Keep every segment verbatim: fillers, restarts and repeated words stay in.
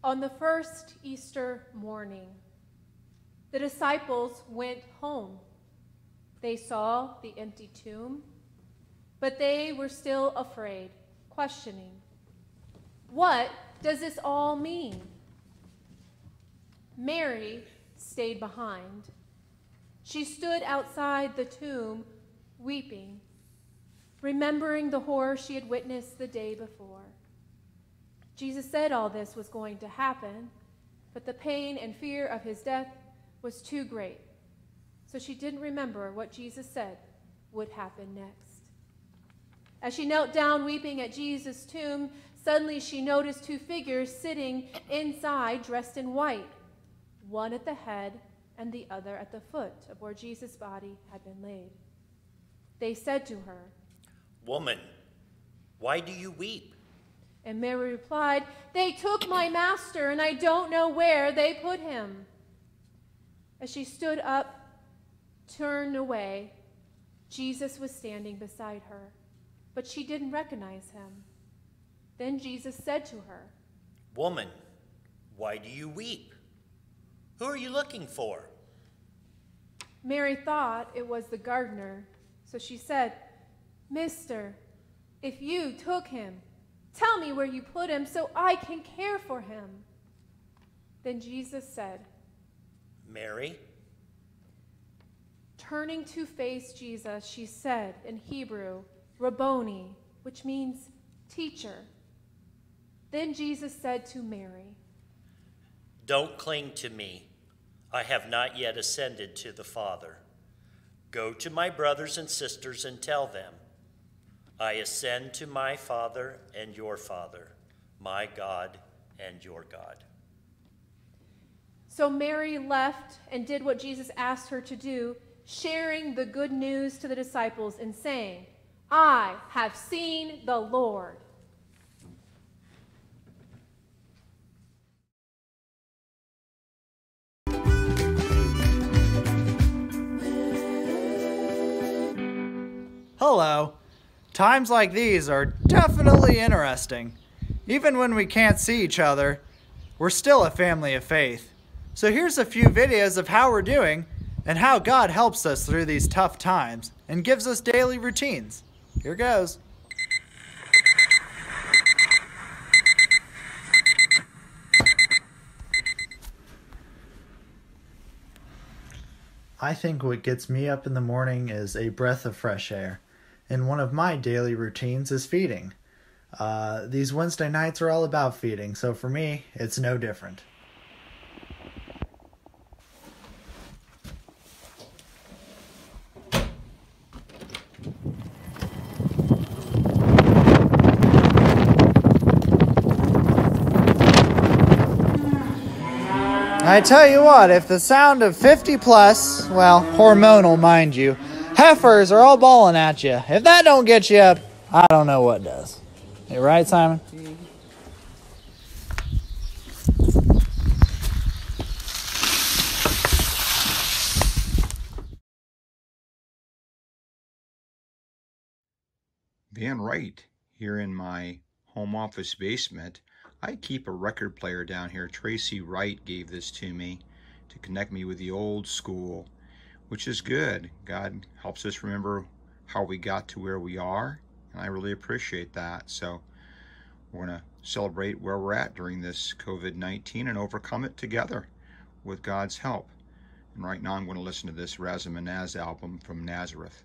On the first Easter morning, the disciples went home. They saw the empty tomb, but they were still afraid, questioning, "What does this all mean?" Mary stayed behind. She stood outside the tomb, weeping, remembering the horror she had witnessed the day before. Jesus said all this was going to happen, but the pain and fear of his death was too great, so she didn't remember what Jesus said would happen next. As she knelt down weeping at Jesus' tomb, suddenly she noticed two figures sitting inside dressed in white, one at the head and the other at the foot of where Jesus' body had been laid. They said to her, "Woman, why do you weep?" And Mary replied, "They took my master, and I don't know where they put him." As she stood up, turned away, Jesus was standing beside her, but she didn't recognize him. Then Jesus said to her, "Woman, why do you weep? Who are you looking for?" Mary thought it was the gardener, so she said, "Mister, if you took him, tell me where you put him so I can care for him." Then Jesus said, "Mary." Turning to face Jesus, she said in Hebrew, "Rabboni," which means teacher. Then Jesus said to Mary, "Don't cling to me. I have not yet ascended to the Father. Go to my brothers and sisters and tell them, I ascend to my Father and your Father, my God and your God." So Mary left and did what Jesus asked her to do, sharing the good news to the disciples and saying, "I have seen the Lord." Hello. Times like these are definitely interesting. Even when we can't see each other, we're still a family of faith. So here's a few videos of how we're doing and how God helps us through these tough times and gives us daily routines. Here goes. I think what gets me up in the morning is a breath of fresh air. And one of my daily routines is feeding. Uh, these Wednesday nights are all about feeding, so for me, it's no different. I tell you what, if the sound of fifty plus, well, hormonal mind you, heifers are all bawling at you, if that don't get you up, I don't know what does. You right, Simon? Mm-hmm. Van Wright here in my home office basement. I keep a record player down here. Tracy Wright gave this to me to connect me with the old school, which is good. God helps us remember how we got to where we are, and I really appreciate that. So we're going to celebrate where we're at during this COVID nineteen and overcome it together with God's help. And right now I'm going to listen to this Razamanaz album from Nazareth.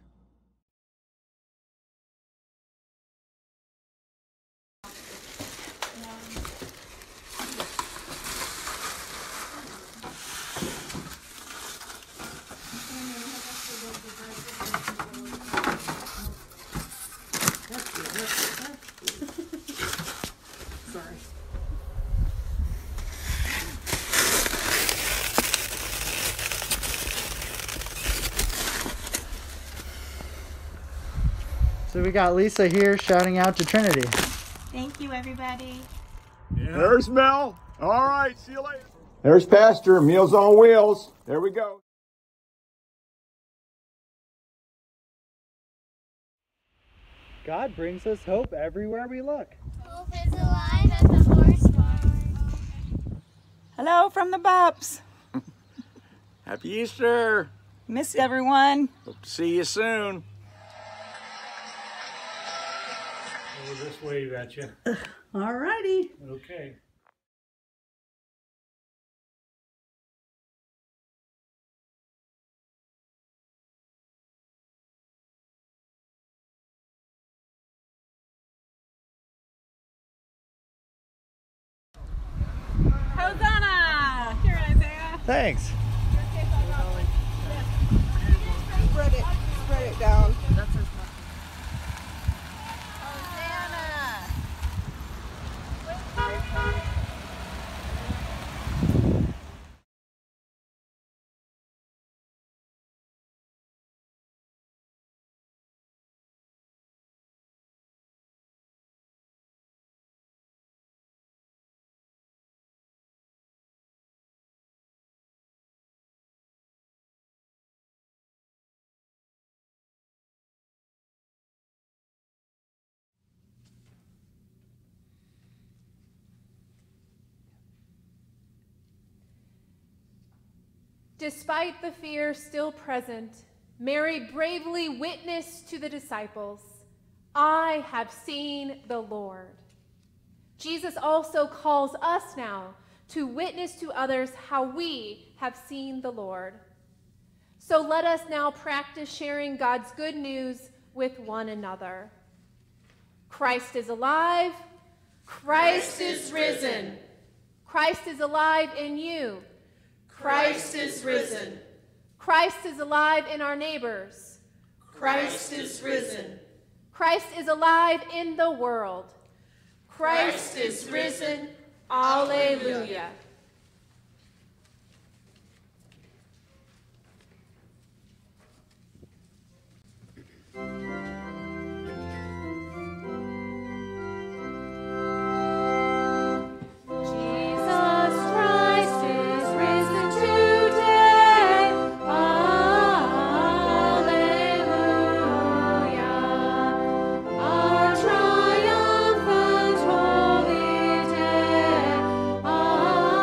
So we got Lisa here shouting out to Trinity. Thank you, everybody. Yeah. There's Mel. All right, see you later. There's Pastor, Meals on Wheels. There we go. God brings us hope everywhere we look. Hope is alive at the horse farm. Hello from the Bups. Happy Easter. Miss everyone. Hope to see you soon. We'll just wave at you. All righty. Okay. Hosanna! Here, Isaiah. Thanks. Spread it, spread it down. Despite the fear still present, Mary bravely witnessed to the disciples, "I have seen the Lord." Jesus also calls us now to witness to others how we have seen the Lord. So let us now practice sharing God's good news with one another. Christ is alive. Christ is risen. Christ is alive in you. Christ is risen. Christ is alive in our neighbors. Christ is risen. Christ is alive in the world. Christ is risen. Alleluia. Our triumphant holy day.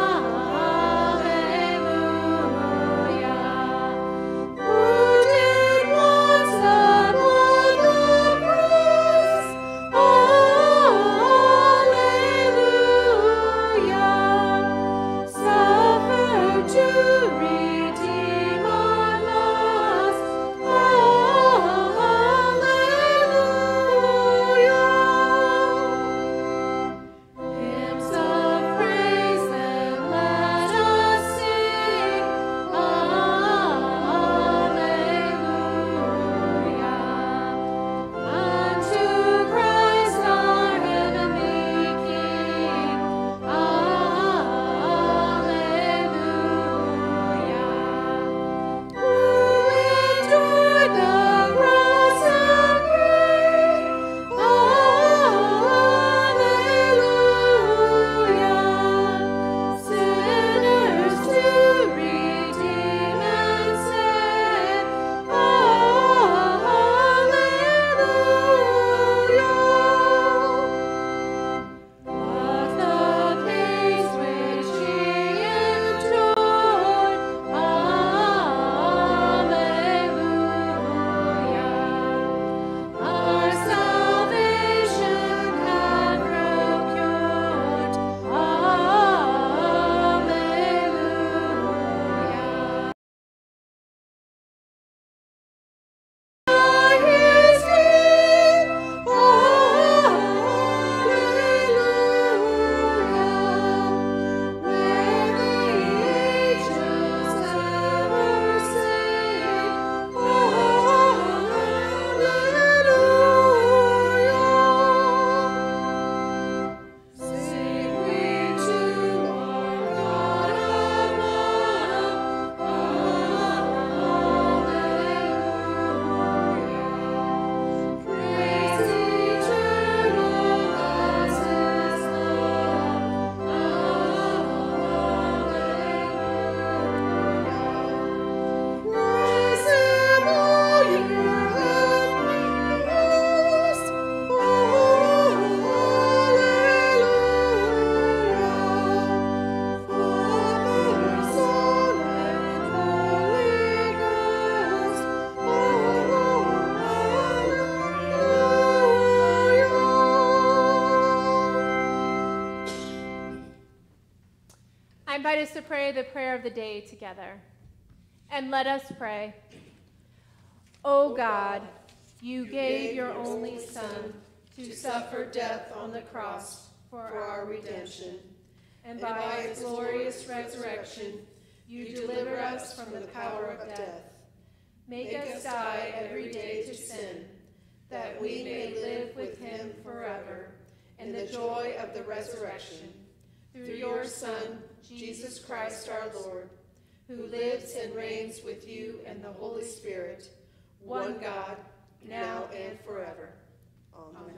invite us to pray the prayer of the day together. And let us pray. O God, you gave your only Son to suffer death on the cross for our redemption, and by his glorious resurrection, you deliver us from the power of death. Make us die every day to sin, that we may live with him forever in the joy of the resurrection. Through your Son, Jesus Christ our Lord, who lives and reigns with you and the Holy Spirit, one God, now and forever. Amen. Amen.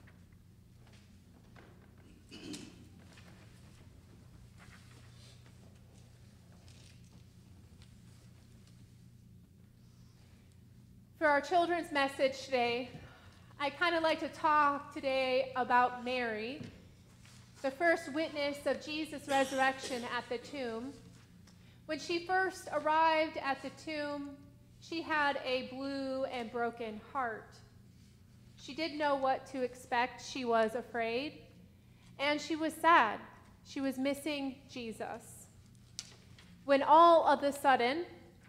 For our children's message today, I kind of like to talk today about Mary, the first witness of Jesus' resurrection at the tomb. When she first arrived at the tomb, she had a blue and broken heart. She didn't know what to expect. She was afraid, and she was sad. She was missing Jesus. When all of a sudden,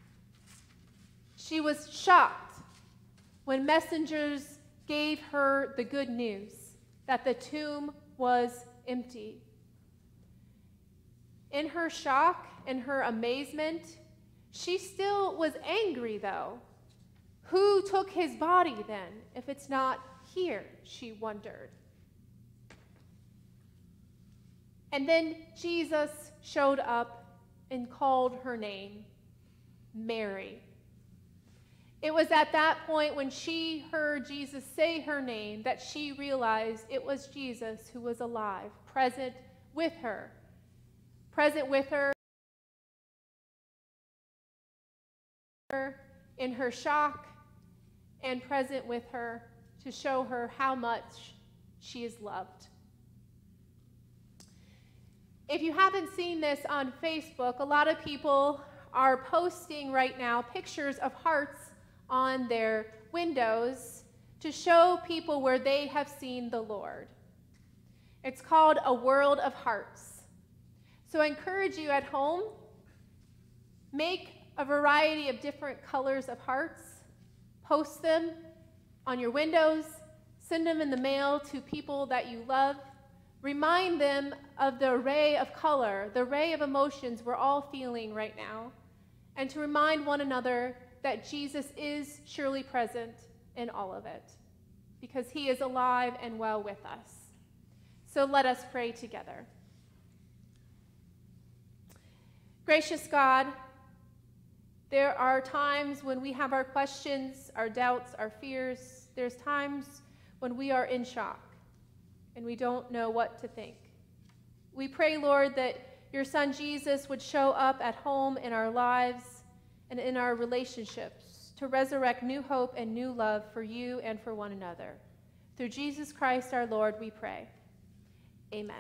she was shocked when messengers gave her the good news that the tomb was empty. In her shock and her amazement, she still was angry, though. Who took his body then, if it's not here, she wondered. And then Jesus showed up and called her name, Mary. It was at that point when she heard Jesus say her name that she realized it was Jesus who was alive, present with her. Present with her in her shock, and present with her to show her how much she is loved. If you haven't seen this on Facebook, a lot of people are posting right now pictures of hearts on their windows to show people where they have seen the Lord. It's called A World of Hearts. So I encourage you at home, make a variety of different colors of hearts, post them on your windows, send them in the mail to people that you love. Remind them of the array of color, the array of emotions we're all feeling right now, and to remind one another that Jesus is surely present in all of it, because he is alive and well with us. So let us pray together. Gracious God, there are times when we have our questions, our doubts, our fears. There's times when we are in shock and we don't know what to think. We pray, Lord, that your Son Jesus would show up at home in our lives and in our relationships to resurrect new hope and new love for you and for one another. Through Jesus Christ our Lord, we pray. Amen.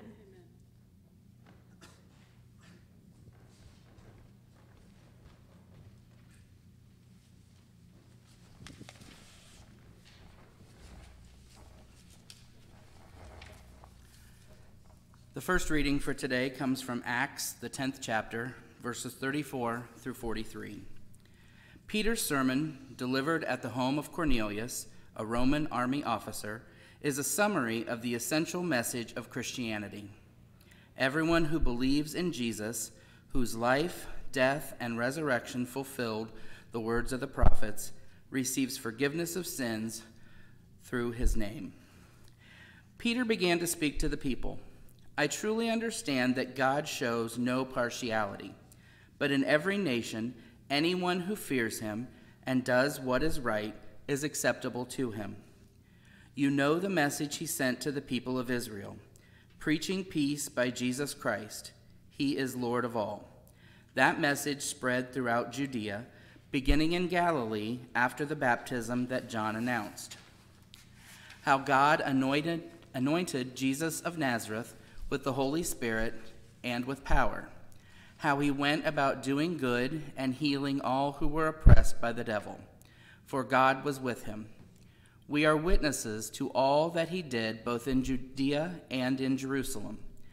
The first reading for today comes from Acts, the tenth chapter, verses thirty-four through forty-three. Peter's sermon, delivered at the home of Cornelius, a Roman army officer, is a summary of the essential message of Christianity. Everyone who believes in Jesus, whose life, death, and resurrection fulfilled the words of the prophets, receives forgiveness of sins through his name. Peter began to speak to the people. I truly understand that God shows no partiality, but in every nation, anyone who fears him and does what is right is acceptable to him. You know the message he sent to the people of Israel, preaching peace by Jesus Christ. He is Lord of all. That message spread throughout Judea, beginning in Galilee after the baptism that John announced. How God anointed, anointed Jesus of Nazareth with the Holy Spirit and with power. How he went about doing good and healing all who were oppressed by the devil, for God was with him. We are witnesses to all that he did both in Judea and in Jerusalem.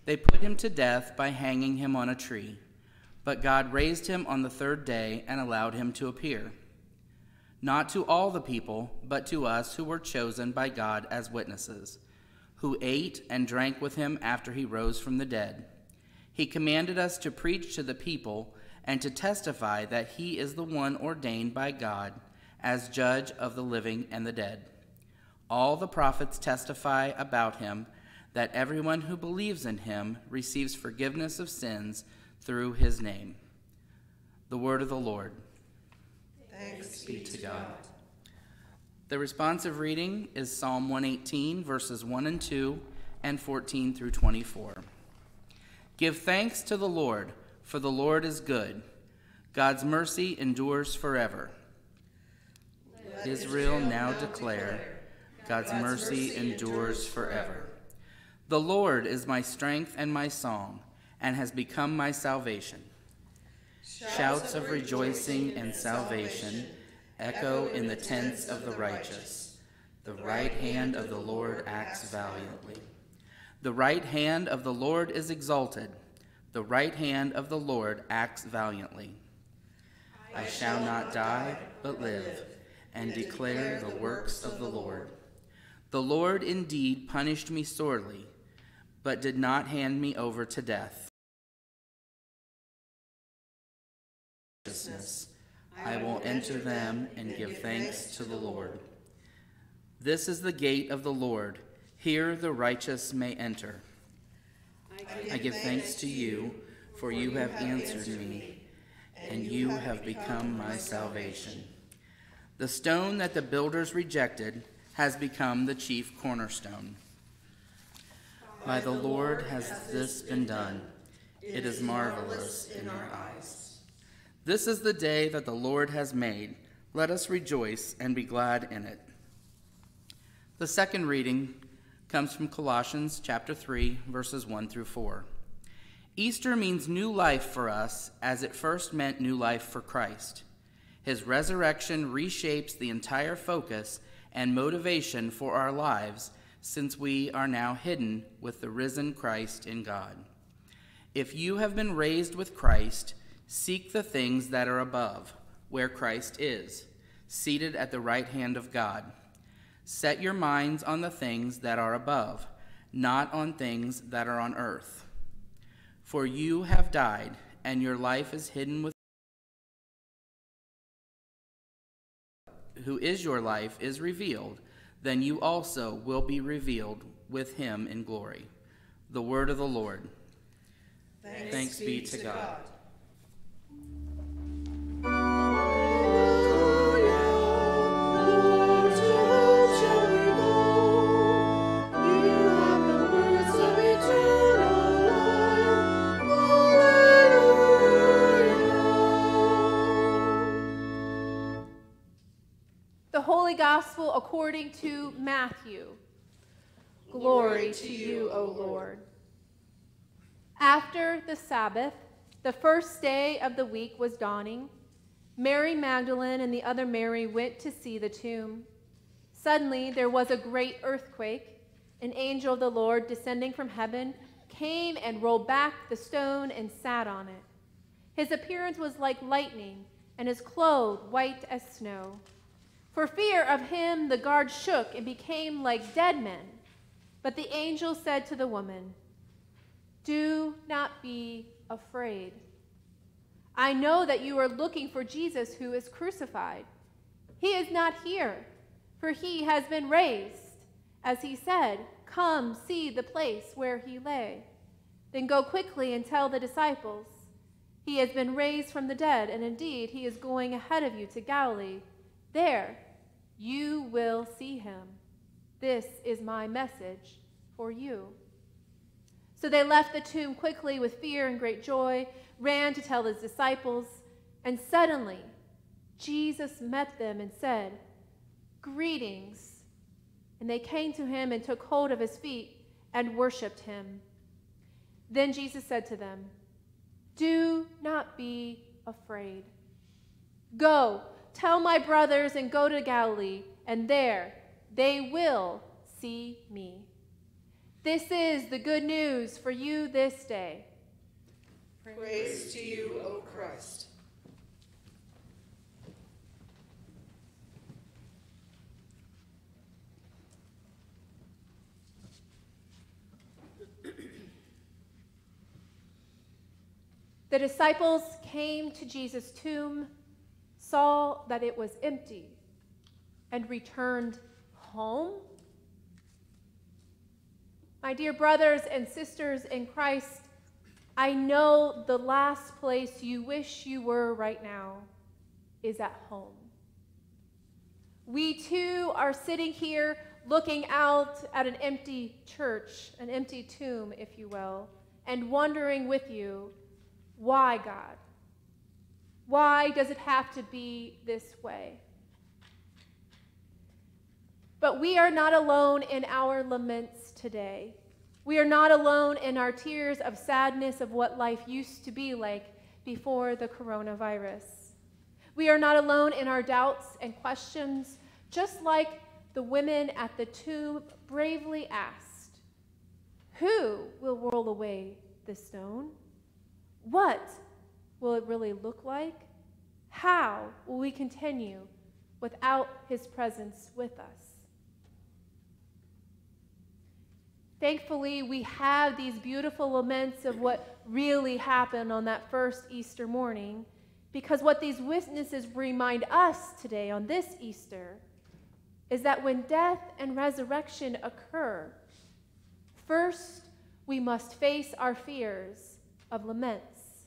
They put him to death by hanging him on a tree. But God raised him on the third day and allowed him to appear, not to all the people, but to us who were chosen by God as witnesses, who ate and drank with him after he rose from the dead. He commanded us to preach to the people and to testify that he is the one ordained by God as judge of the living and the dead. All the prophets testify about him that everyone who believes in him receives forgiveness of sins through his name. The word of the Lord. Thanks be to God. The responsive reading is Psalm one eighteen, verses one and two, and fourteen through twenty-four. Give thanks to the Lord, for the Lord is good. God's mercy endures forever. Let Israel now declare, God's mercy endures forever. The Lord is my strength and my song, and has become my salvation. Shouts of rejoicing and salvation echo in the tents of the righteous. The right hand of the Lord acts valiantly. The right hand of the Lord is exalted. The right hand of the Lord acts valiantly. I shall not die, but live, and declare the works of the Lord. The Lord indeed punished me sorely, but did not hand me over to death. I will enter them and give thanks to the Lord. This is the gate of the Lord. Here the righteous may enter. I give thanks to you, for you have answered me, and you have become my salvation. The stone that the builders rejected has become the chief cornerstone. By the Lord has this been done. It is marvelous in our eyes. This is the day that the Lord has made. Let us rejoice and be glad in it. The second reading comes from Colossians chapter three, verses one through four. Easter means new life for us, as it first meant new life for Christ. His resurrection reshapes the entire focus and motivation for our lives, since we are now hidden with the risen Christ in God. If you have been raised with Christ, seek the things that are above, where Christ is, seated at the right hand of God. Set your minds on the things that are above, not on things that are on earth. For you have died, and your life is hidden with who is your life is revealed, then you also will be revealed with him in glory. The word of the Lord. Thanks, Thanks be to God. God. The Holy Gospel according to Matthew. Glory to you, O Lord. After the Sabbath, the first day of the week was dawning. Mary Magdalene and the other Mary went to see the tomb. Suddenly there was a great earthquake. An angel of the Lord, descending from heaven, came and rolled back the stone and sat on it. His appearance was like lightning, and his clothes white as snow. For fear of him, the guard shook and became like dead men. But the angel said to the woman, "Do not be afraid. I know that you are looking for Jesus who is crucified. He is not here, for he has been raised. As he said, come see the place where he lay. Then go quickly and tell the disciples, he has been raised from the dead, and indeed he is going ahead of you to Galilee. There you will see him. This is my message for you." So they left the tomb quickly with fear and great joy, ran to tell his disciples, and suddenly Jesus met them and said, "Greetings." And they came to him and took hold of his feet and worshipped him. Then Jesus said to them, "Do not be afraid. Go, tell my brothers and go to Galilee, and there they will see me." This is the good news for you this day. Praise to you, O Christ. The disciples came to Jesus' tomb, saw that it was empty, and returned home. My dear brothers and sisters in Christ, I know the last place you wish you were right now is at home. We too are sitting here looking out at an empty church, an empty tomb, if you will, and wondering with you, why, God? Why does it have to be this way? But we are not alone in our laments today. We are not alone in our tears of sadness of what life used to be like before the coronavirus. We are not alone in our doubts and questions, just like the women at the tomb bravely asked, who will roll away the stone? What will it really look like? How will we continue without his presence with us? Thankfully, we have these beautiful laments of what really happened on that first Easter morning, because what these witnesses remind us today on this Easter is that when death and resurrection occur, first we must face our fears of laments.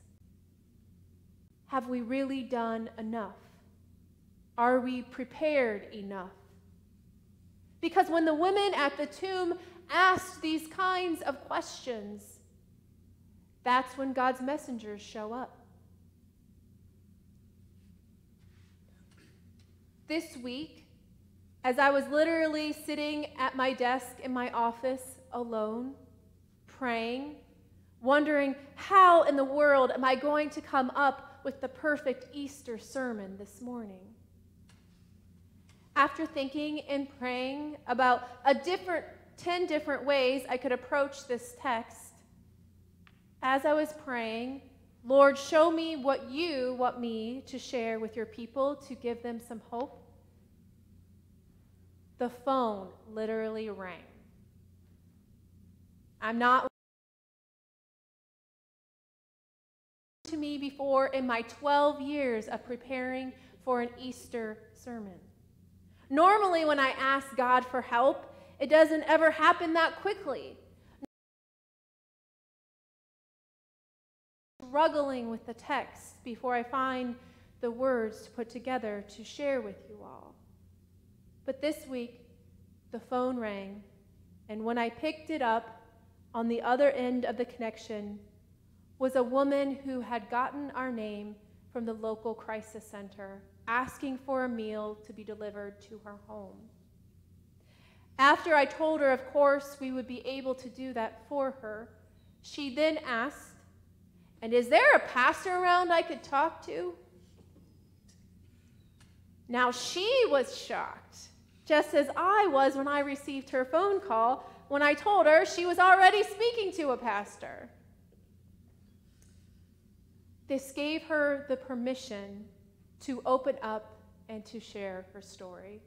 Have we really done enough? Are we prepared enough? Because when the women at the tomb asked these kinds of questions, that's when God's messengers show up. This week, as I was literally sitting at my desk in my office alone, praying, wondering how in the world am I going to come up with the perfect Easter sermon this morning. After thinking and praying about a different, ten different ways I could approach this text, as I was praying, Lord, show me what you want me to share with your people to give them some hope. The phone literally rang. I'm not to me before in my twelve years of preparing for an Easter sermon. Normally, when I ask God for help, it doesn't ever happen that quickly. Struggling with the text before I find the words to put together to share with you all. But this week, the phone rang, and when I picked it up, on the other end of the connection was a woman who had gotten our name from the local crisis center, asking for a meal to be delivered to her home. After I told her, of course, we would be able to do that for her, she then asked, and is there a pastor around I could talk to? Now she was shocked, just as I was when I received her phone call when I told her she was already speaking to a pastor. This gave her the permission to open up and to share her story.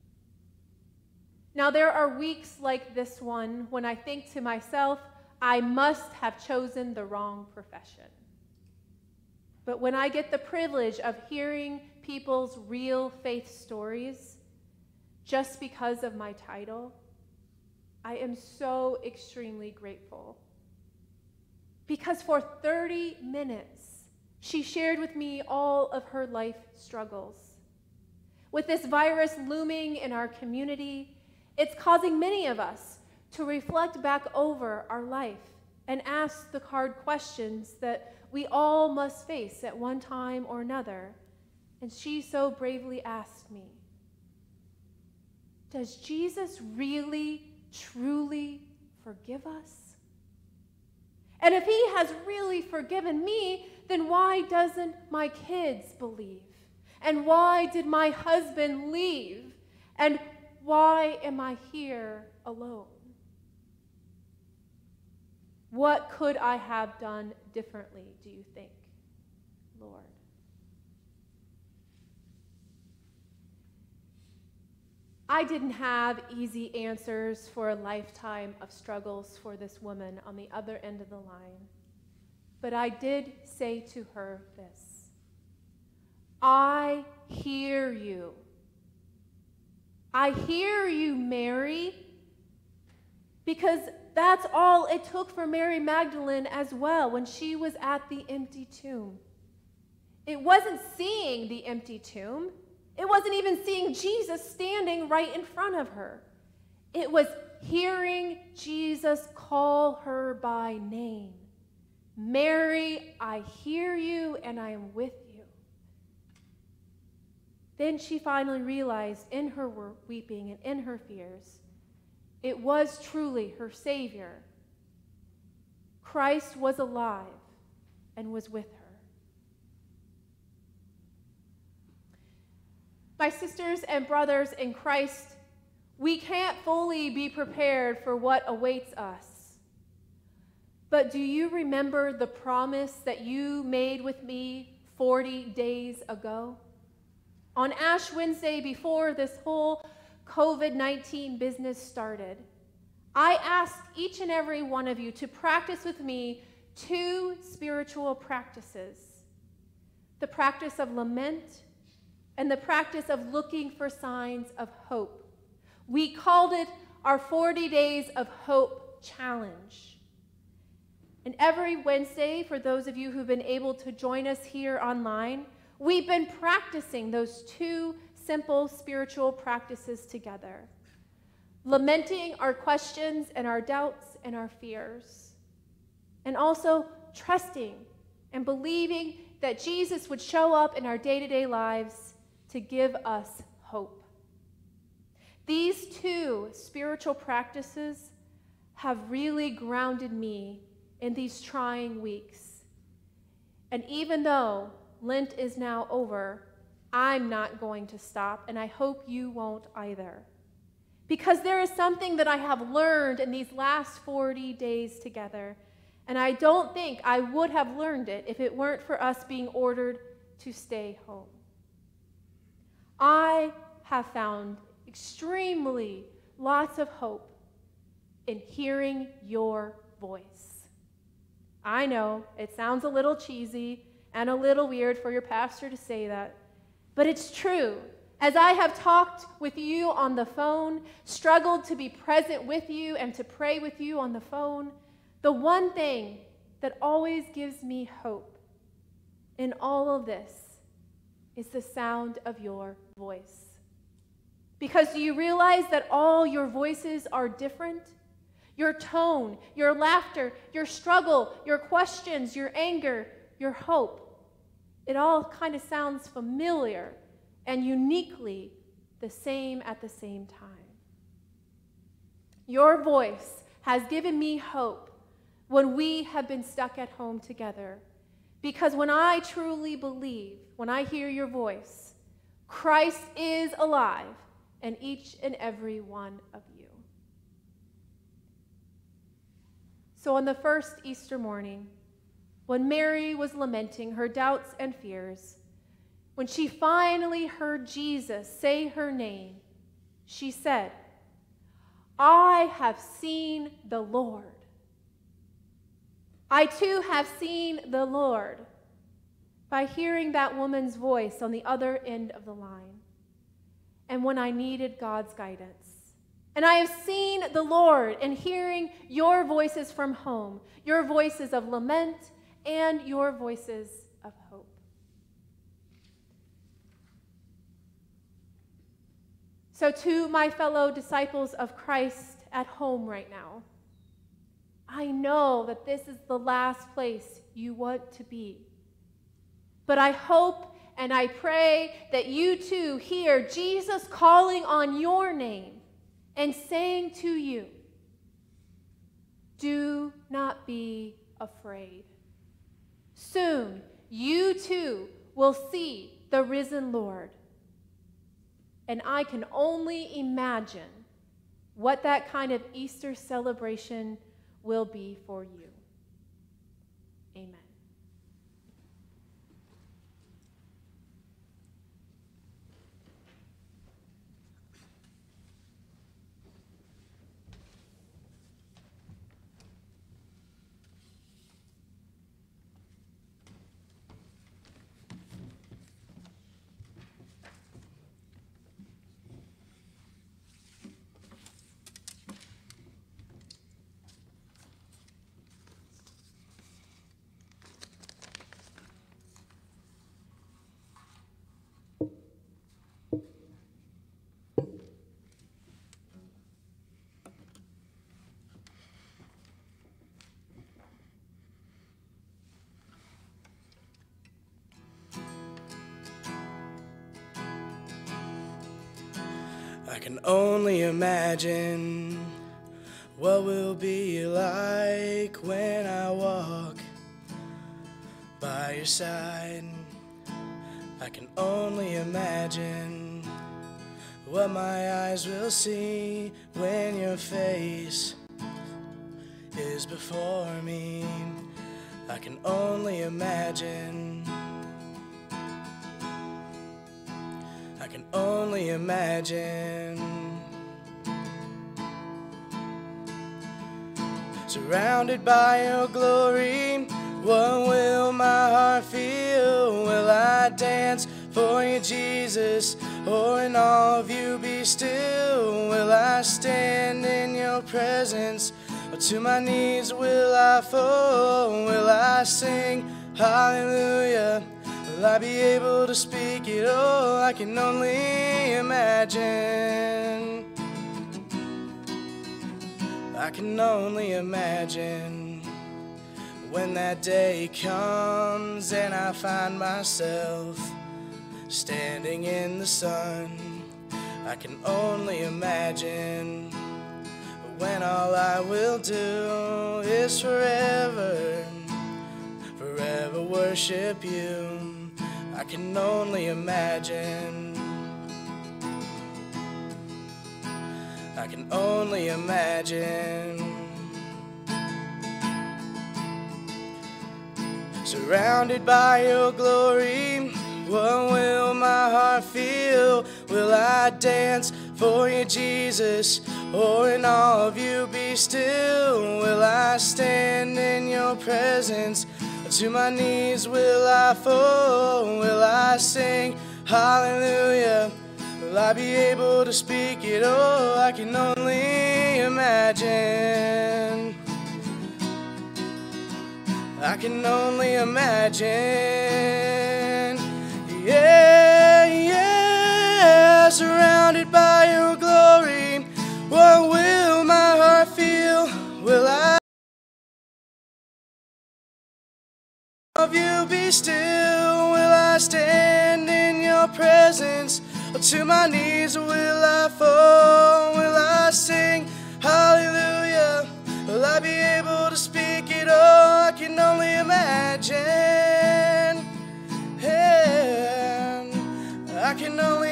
Now, there are weeks like this one when I think to myself, I must have chosen the wrong profession. But when I get the privilege of hearing people's real faith stories, just because of my title, I am so extremely grateful. Because for thirty minutes, she shared with me all of her life struggles. With this virus looming in our community, it's causing many of us to reflect back over our life and ask the hard questions that we all must face at one time or another. And she so bravely asked me, does Jesus really, truly forgive us? And if he has really forgiven me, then why doesn't my kids believe? And why did my husband leave? And why am I here alone? What could I have done differently, do you think, Lord? I didn't have easy answers for a lifetime of struggles for this woman on the other end of the line. But I did say to her this: I hear you. I hear you, Mary, because that's all it took for Mary Magdalene as well when she was at the empty tomb. It wasn't seeing the empty tomb. It wasn't even seeing Jesus standing right in front of her. It was hearing Jesus call her by name. Mary, I hear you and I am with you. Then she finally realized in her weeping and in her fears, it was truly her Savior. Christ was alive and was with her. My sisters and brothers in Christ, we can't fully be prepared for what awaits us. But do you remember the promise that you made with me forty days ago? On Ash Wednesday, before this whole COVID nineteen business started, I asked each and every one of you to practice with me two spiritual practices: the practice of lament and the practice of looking for signs of hope. We called it our forty days of Hope Challenge. And every Wednesday, for those of you who've been able to join us here online, we've been practicing those two simple spiritual practices together. Lamenting our questions and our doubts and our fears. And also trusting and believing that Jesus would show up in our day-to-day lives to give us hope. These two spiritual practices have really grounded me in these trying weeks. And even though Lent is now over, I'm not going to stop, and I hope you won't either. Because there is something that I have learned in these last forty days together, and I don't think I would have learned it if it weren't for us being ordered to stay home. I have found extremely lots of hope in hearing your voice. I know it sounds a little cheesy and a little weird for your pastor to say that, but it's true. As I have talked with you on the phone, struggled to be present with you and to pray with you on the phone, the one thing that always gives me hope in all of this is the sound of your voice. Because do you realize that all your voices are different? Your tone, your laughter, your struggle, your questions, your anger, your hope, it all kind of sounds familiar and uniquely the same at the same time. Your voice has given me hope when we have been stuck at home together. Because when I truly believe, when I hear your voice, Christ is alive in each and every one of you. So on the first Easter morning, when Mary was lamenting her doubts and fears, when she finally heard Jesus say her name, she said, I have seen the Lord. I too have seen the Lord by hearing that woman's voice on the other end of the line, and when I needed God's guidance. And I have seen the Lord in hearing your voices from home, your voices of lament and your voices of hope. So to my fellow disciples of Christ at home right now, I know that this is the last place you want to be. But I hope and I pray that you too hear Jesus calling on your name and saying to you, do not be afraid. Soon you too will see the risen Lord. And I can only imagine what that kind of Easter celebration will be for you. I can only imagine what will be like when I walk by your side. I can only imagine what my eyes will see when your face is before me. I can only imagine. I can only imagine. Surrounded by your glory, what will my heart feel? Will I dance for you, Jesus, or in all of you be still? Will I stand in your presence, or to my knees will I fall? Will I sing hallelujah? Will I be able to speak it all? I can only imagine. I can only imagine when that day comes and I find myself standing in the sun. I can only imagine when all I will do is forever, forever worship you. I can only imagine. I can only imagine. Surrounded by your glory, what will my heart feel? Will I dance for you, Jesus, or in all of you be still? Will I stand in your presence, or to my knees will I fall? Will I sing hallelujah? Will I be able to speak it all? I can only imagine. I can only imagine. Yeah, yeah. Surrounded by your glory, what will my heart feel? Will I of you be still? Will I stand in your presence, or to my knees will I fall? Will I sing hallelujah? Will I be able to speak it all? I can only imagine. And I can only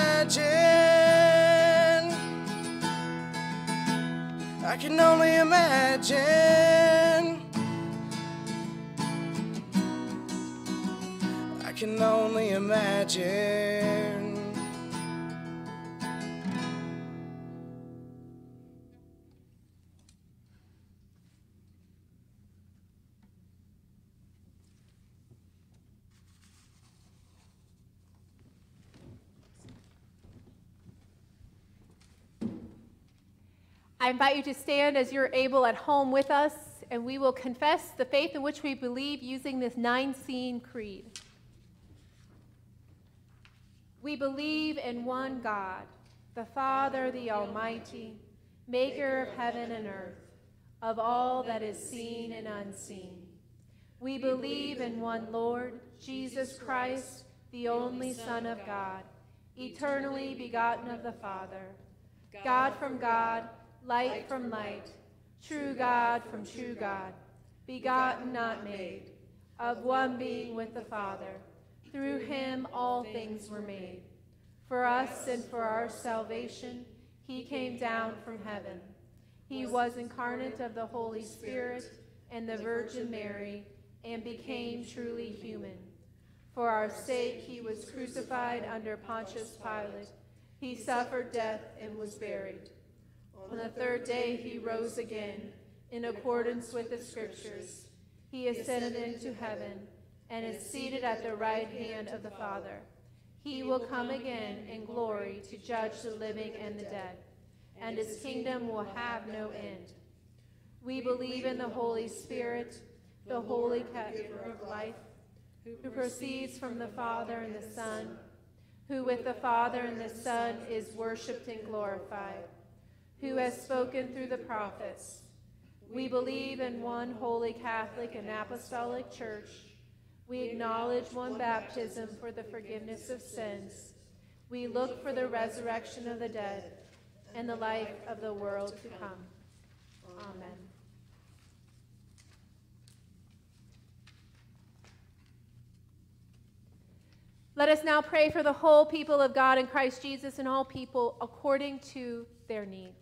imagine. I can only imagine. I can only imagine. I invite you to stand as you're able at home with us, and we will confess the faith in which we believe using this nine-scene creed. We believe in one God, the Father, the Almighty, maker of heaven and earth, of all that is seen and unseen. We believe in one Lord, Jesus Christ, the only Son of God, eternally begotten of the Father, God from God, light from light, true God from true God, begotten, not made, of one being with the Father. Through him all things were made. For us and for our salvation, he came down from heaven. He was incarnate of the Holy Spirit and the Virgin Mary, and became truly human. For our sake he was crucified under Pontius Pilate. He suffered death and was buried. On the third day he rose again, in accordance with the Scriptures. He ascended into heaven, and is seated at the right hand of the Father. He will come again in glory to judge the living and the dead, and his kingdom will have no end. We believe in the Holy Spirit, the holy giver of life, who proceeds from the Father and the Son, who with the Father and the Son is worshipped and glorified, who has spoken through the prophets. We believe in one holy Catholic and Apostolic Church. We acknowledge one baptism for the forgiveness of sins. we look for the resurrection of the dead and the life of the world to come. Amen. Let us now pray for the whole people of God in Christ Jesus and all people according to their needs.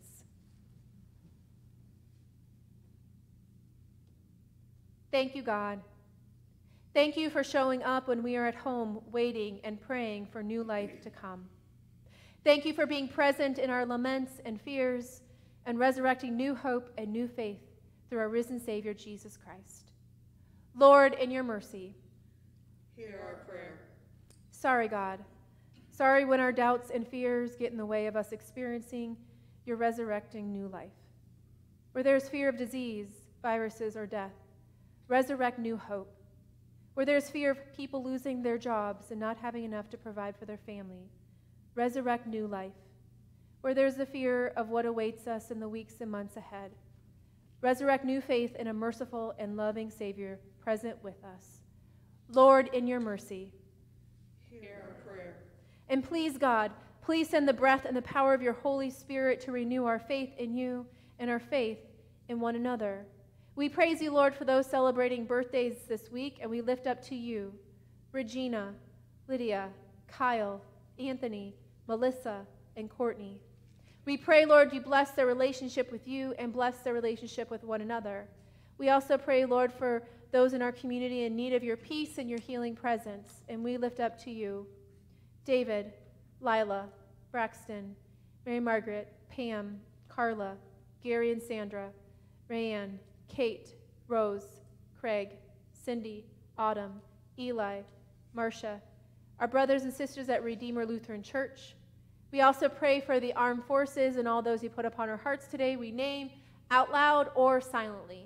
Thank you, God. Thank you for showing up when we are at home, waiting and praying for new life to come. Thank you for being present in our laments and fears and resurrecting new hope and new faith through our risen Savior, Jesus Christ. Lord, in your mercy, hear our prayer. Sorry, God. Sorry when our doubts and fears get in the way of us experiencing your resurrecting new life. Where there's fear of disease, viruses, or death, resurrect new hope. Where there's fear of people losing their jobs and not having enough to provide for their family, resurrect new life. Where there's the fear of what awaits us in the weeks and months ahead, resurrect new faith in a merciful and loving Savior present with us. Lord, in your mercy, hear our prayer. And please, God, please send the breath and the power of your Holy Spirit to renew our faith in you and our faith in one another. We praise you, Lord, for those celebrating birthdays this week, and we lift up to you Regina, Lydia, Kyle, Anthony, Melissa, and Courtney. We pray, Lord, you bless their relationship with you and bless their relationship with one another. We also pray, Lord, for those in our community in need of your peace and your healing presence, and we lift up to you David, Lila, Braxton, Mary Margaret, Pam, Carla, Gary and Sandra, Rayanne, Kate, Rose, Craig, Cindy, Autumn, Eli, Marcia, our brothers and sisters at Redeemer Lutheran Church. We also pray for the armed forces and all those you put upon our hearts today we name out loud or silently.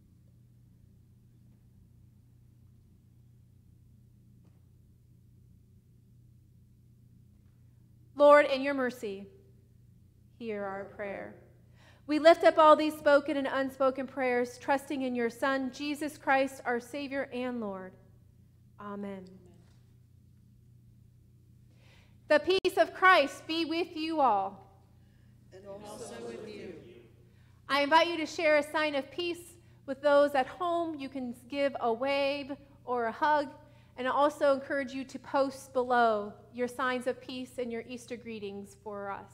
Lord, in your mercy, hear our prayer. We lift up all these spoken and unspoken prayers, trusting in your Son, Jesus Christ, our Savior and Lord. Amen. The peace of Christ be with you all. And also with you. I invite you to share a sign of peace with those at home. You can give a wave or a hug. And I also encourage you to post below your signs of peace and your Easter greetings for us.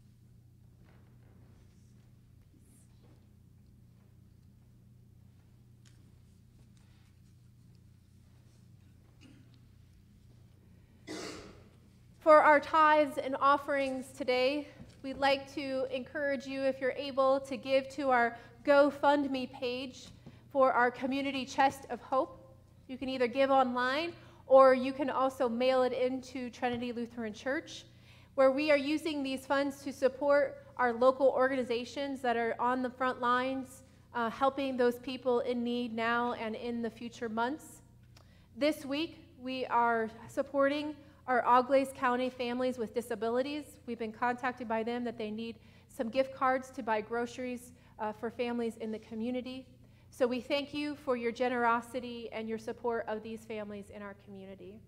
For our tithes and offerings today, we'd like to encourage you, if you're able, to give to our GoFundMe page for our Community Chest of Hope. You can either give online or you can also mail it into Trinity Lutheran Church, where we are using these funds to support our local organizations that are on the front lines, uh, helping those people in need now and in the future months. This week, we are supporting our Auglaize County families with disabilities. We've been contacted by them that they need some gift cards to buy groceries uh, for families in the community. So we thank you for your generosity and your support of these families in our community.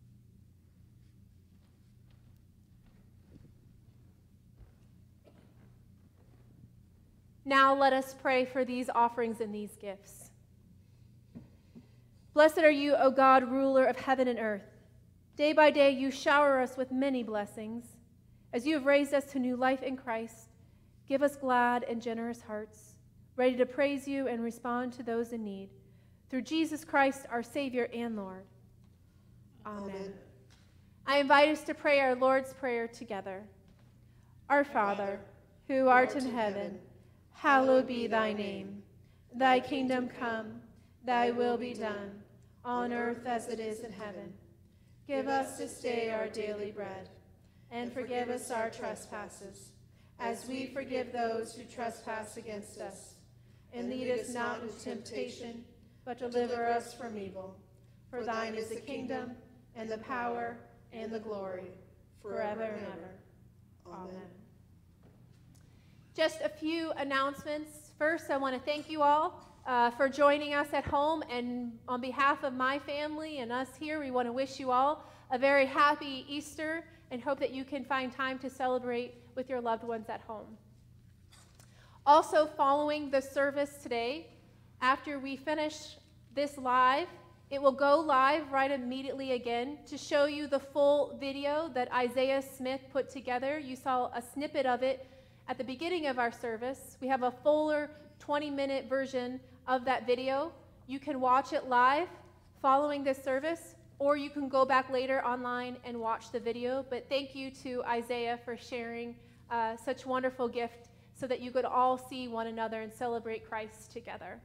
Now let us pray for these offerings and these gifts. Blessed are you, O God, ruler of heaven and earth. Day by day you shower us with many blessings. As you have raised us to new life in Christ, give us glad and generous hearts, ready to praise you and respond to those in need. Through Jesus Christ, our Savior and Lord. Amen. Amen. I invite us to pray our Lord's Prayer together. Our Father, who art in heaven, hallowed be thy name. Thy kingdom come, thy will be done, on earth as it is in heaven. Give us this day our daily bread, and forgive us our trespasses, as we forgive those who trespass against us. And lead us not into temptation, but deliver us from evil. For thine is the kingdom, and the power, and the glory, forever and ever. Amen. Just a few announcements. First, I want to thank you all uh, for joining us at home. And on behalf of my family and us here, we want to wish you all a very happy Easter and hope that you can find time to celebrate with your loved ones at home. Also, following the service today, after we finish this live, it will go live right immediately again to show you the full video that Isaiah Smith put together. You saw a snippet of it at the beginning of our service. We have a fuller twenty minute version of that video. You can watch it live following this service, or you can go back later online and watch the video. But thank you to Isaiah for sharing uh, such wonderful gift so that you could all see one another and celebrate Christ together.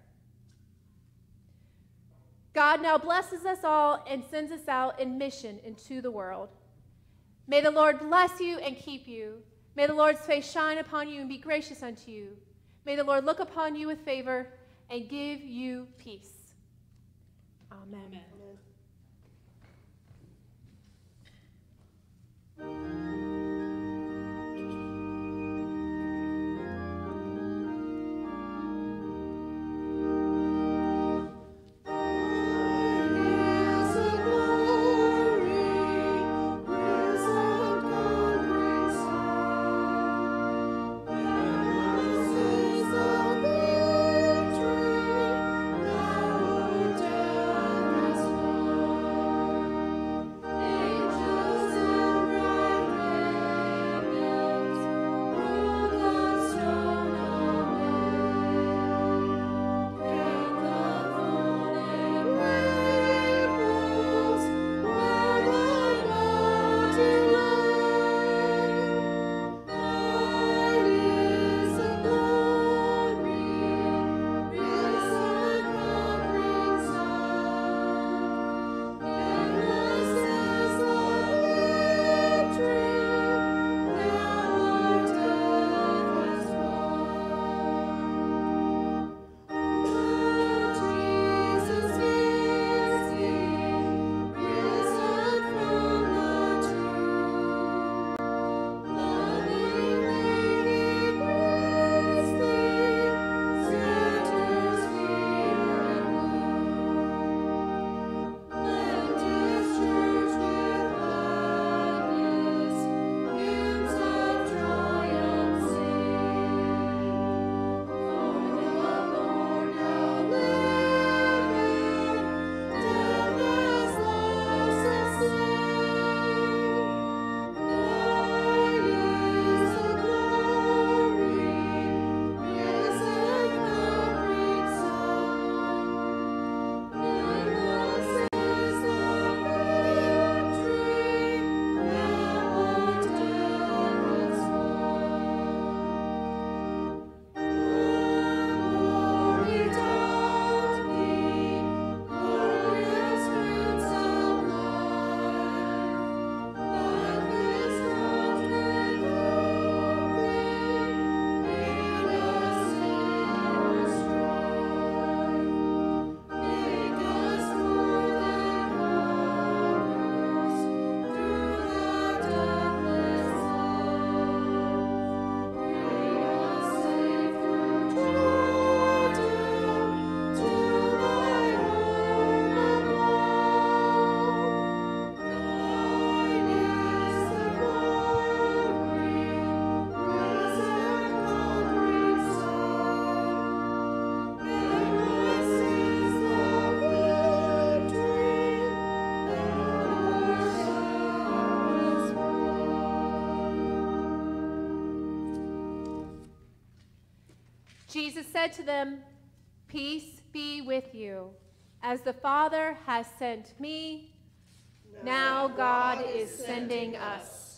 God now blesses us all and sends us out in mission into the world. May the Lord bless you and keep you. May the Lord's face shine upon you and be gracious unto you. May the Lord look upon you with favor and give you peace. Amen. Amen. Jesus said to them, "Peace be with you. As the Father has sent me, now God is sending us."